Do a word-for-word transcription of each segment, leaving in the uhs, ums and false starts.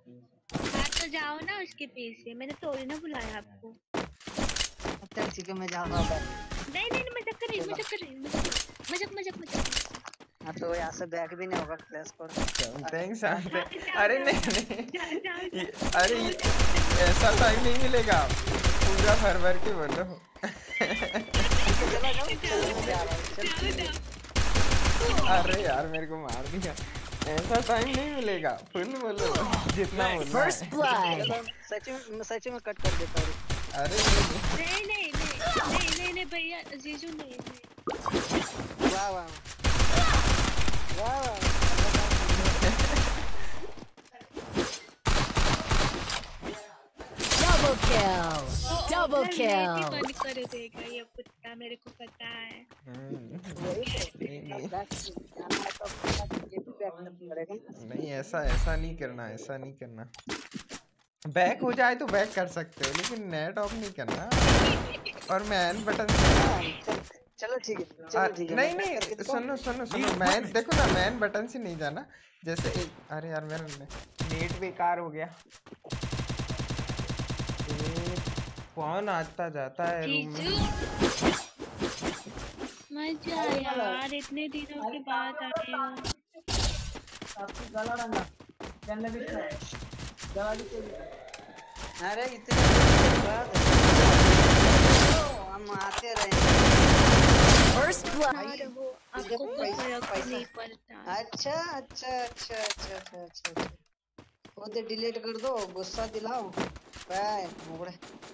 हाँ तो जाओ ना उसके पीछे, मैंने थोड़ी ना बुलाया आपको। चल ठीक है मैं जा रहा हूँ। नहीं नहीं मजाक कर रही मजाक कर रही मजाक मजाक मजाक। हाँ तो यहाँ से बैक भी नहीं होगा क्लास पर। Something something. अरे नहीं नहीं अरे ऐसा टाइम नहीं मिलेगा, पूरा भर भर के बोलो। अरे यार मेरे को मार दिया, ऐसा टाइम नहीं मिलेगा, फुल बोलो जितना बोलना है। सच में सच में कट कर देता हूँ। अरे नहीं नहीं नहीं नहीं नहीं भैया जीजू नहीं नहीं। वाह वाह वाह। Double kill, double kill. बंद कर देगा ये कुत्ता, मेरे को पता है। नहीं ऐसा ऐसा नहीं करना, ऐसा नहीं करना। बैक हो जाए तो बैक कर सकते हो, लेकिन नेट ऑफ नहीं करना। और मैन बटन चलो ठीक है, चलो ठीक है। नहीं नहीं सुनो सुनो सुनो, मैन देखो ना, मैन बटन से नहीं जाना। जैसे एक, अरे यार मेरा नेट बेकार हो गया। कौन आता जाता है रूम में? मजा यार, इतने दिनों के बाद आए हो। अरे इतने दिनों के बाद हम आते रहे। First blood. आपको कोई फर्क नहीं पड़ता। अच्छा अच्छा अच्छा अच्छा अच्छा अच्छा वो तो डिलीट कर दो, गुस्सा दिलाओ। बाय मोगड़े।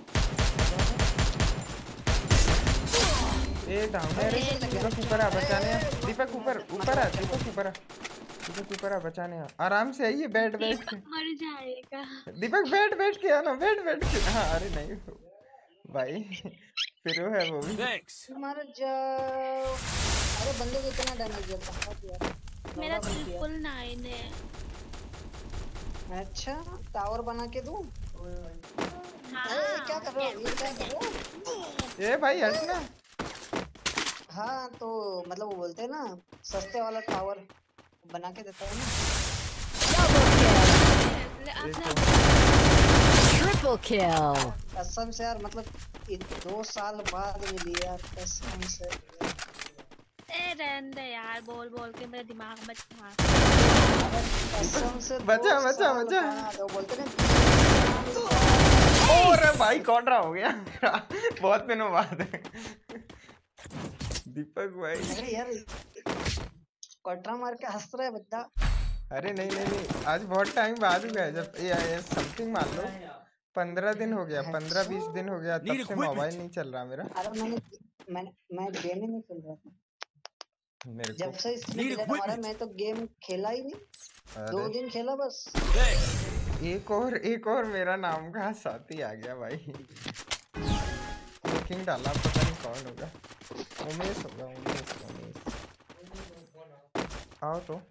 ए डाउन है रे, दीपक ऊपर आ बचाने। दीपक ऊपर ऊपर आ, दीपक ऊपर आ, दीपक ऊपर आ बचाने। आराम से आइए, बैठ बैठ के मर जाएगा। दीपक बैठ बैठ के आना, बैठ बैठ के। हाँ अरे नहीं भाई, फिर वो है वो भी। मर जाओ। अरे बंदे को इतना डैमेज देता है यार। मेरा ट्रिपल नाइन है। अच्छा टावर बना के दूं? हाँ। अरे क्या कर रहे हो, ये क्या कर रहे हो? ए भाई हटना। हाँ तो मतलब वो बोलते हैं ना, सस्ते वाला टावर बना के देता है ना। Triple kill. कसम से यार, मतलब दो साल बाद मिली यार, कसम से। ए रहने दे यार, बोल बोल के मेरा दिमाग मत खा। कसम से बचा बचा बचा। तो बोलते ना। अरे भाई कॉन्ट्रा हो गया मेरा, बहुत दिनों बाद। दीपक भाई अरे यार कॉन्ट्रा मार के हंस रहा है बच्चा। अरे नहीं नहीं नहीं, आज बहुत टाइम बाद हुआ है। जब ये समथिंग मान लो पंद्रह दिन हो गया, पंद्रह बीस दिन हो गया, तब से मोबाइल नहीं चल रहा मेरा। अरे मैंने मैंने मैं गेम ही नहीं खेल रहा था मेरे जब से इसने हमारा। मैं तो गेम खेला ही नहीं, दो दिन खेला बस। एक और एक और मेरा नाम का साथी आ गया भाई। बुकिंग डाला, पता नहीं कौन होगा। उमेश होगा, उमेश उमेश। आओ तो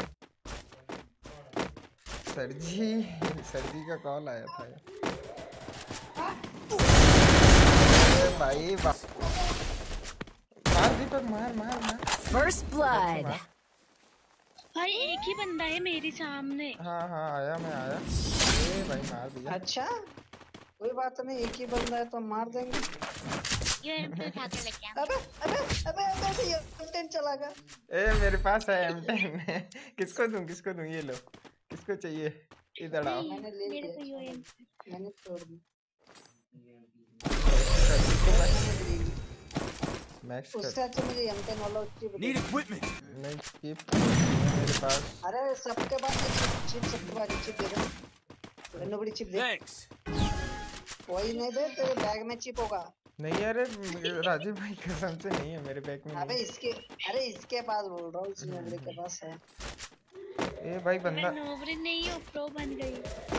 सर जी, सर जी का कॉल आया था यार। भाई बा... मार दीपक, मार मार मार। First blood. भाई एक ही बंदा है मेरे सामने। हाँ हाँ आया, मैं आया। ए भाई मार दिया। अच्छा कोई बात नहीं, एक ही बंदा है तो मार देंगे। ये एम टेन उठा के लेके आ। अबे अबे अबे अबे ये एम टेन चला गया। ए मेरे पास है एम टेन। किसको दूं किसको दूं? ये लो, किसको चाहिए? इधर आओ। मैंने ले मेरे को लिया, यो एम मैंने छोड़ दी। मैक्स उससे अच्छा मुझे एम टेन वाला चिप नीड इक्विपमेंट। नहीं चिप मेरे पास। अरे सबके पास चिप, सबके पास चिप दे दो। गन्नो बड़ी चिप दे। थैंक्स। कोई नहीं दे, तेरे बैग में चिप होगा। नहीं अरे राजीव भाई कसम से नहीं है मेरे बैग में। अबे इसके, अरे इसके पास बोल रहा हूँ, इस नोबरे के पास है। ए भाई बंदा। मैं नोबरे नहीं हूँ, प्रो बन गई।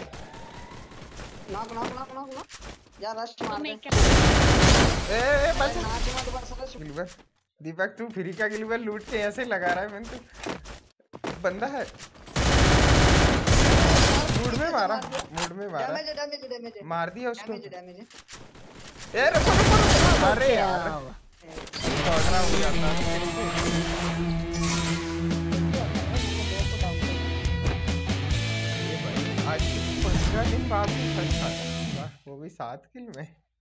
Knock knock knock knock knock. जा रश मार दे। ए ए बस नाच मत बस बस। गिलवर दीपक तू फ्री का गिलवर लूट के ऐसे लगा रहा है। मैंने तो बंदा है मूड में मारा, मूड में मारा। डैमेज डैमेज डैमेज मार दिया उसको। Damage damage. ए रुको रुको। अरे यार कॉर्नर हो जाता। ये भाई आज पंद्रह दिन बाद भी फर्स्ट आया, वाह, वो भी सात किल में।